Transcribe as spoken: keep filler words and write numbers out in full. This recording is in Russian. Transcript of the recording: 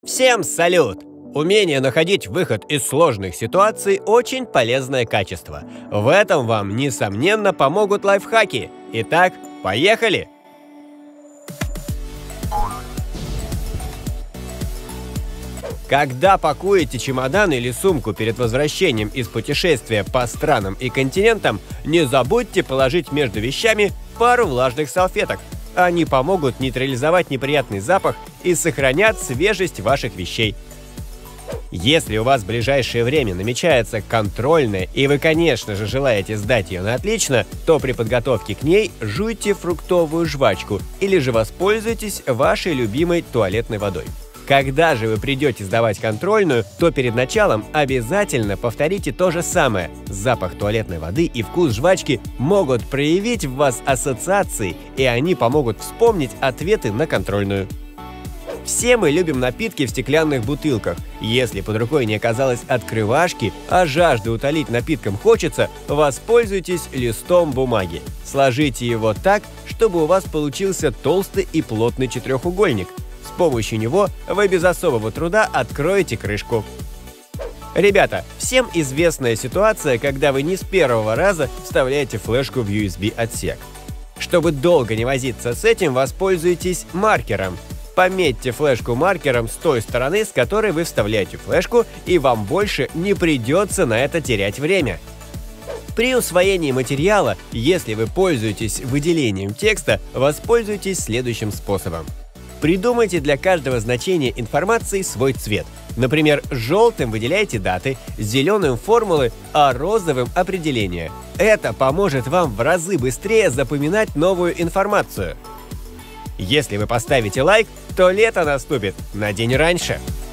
Всем салют! Умение находить выход из сложных ситуаций – очень полезное качество. В этом вам, несомненно, помогут лайфхаки. Итак, поехали! Когда пакуете чемодан или сумку перед возвращением из путешествия по странам и континентам, не забудьте положить между вещами пару влажных салфеток. Они помогут нейтрализовать неприятный запах и сохранят свежесть ваших вещей. Если у вас в ближайшее время намечается контрольная, и вы, конечно же, желаете сдать ее на отлично, то при подготовке к ней жуйте фруктовую жвачку или же воспользуйтесь вашей любимой туалетной водой. Когда же вы придете сдавать контрольную, то перед началом обязательно повторите то же самое. Запах туалетной воды и вкус жвачки могут проявить в вас ассоциации, и они помогут вспомнить ответы на контрольную. Все мы любим напитки в стеклянных бутылках. Если под рукой не оказалось открывашки, а жажду утолить напитком хочется, воспользуйтесь листом бумаги. Сложите его так, чтобы у вас получился толстый и плотный четырехугольник. С помощью него вы без особого труда откроете крышку. Ребята, всем известная ситуация, когда вы не с первого раза вставляете флешку в ю эс би-отсек. Чтобы долго не возиться с этим, воспользуйтесь маркером. Пометьте флешку маркером с той стороны, с которой вы вставляете флешку, и вам больше не придется на это терять время. При усвоении материала, если вы пользуетесь выделением текста, воспользуйтесь следующим способом. Придумайте для каждого значения информации свой цвет. Например, желтым выделяйте даты, зеленым – формулы, а розовым – определения. Это поможет вам в разы быстрее запоминать новую информацию. Если вы поставите лайк, то лето наступит на день раньше.